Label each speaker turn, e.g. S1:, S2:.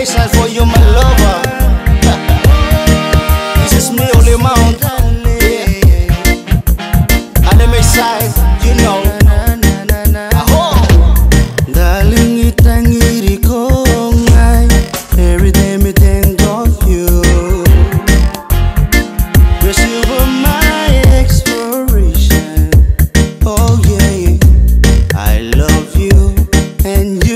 S1: side for you, my lover. This is me, Holy Mount. Yeah. Anime side, you know. Aho.
S2: Darling, itangiri ko ngay. Every day me think of you. 'Cause you were my exploration. Oh yeah, I love you and you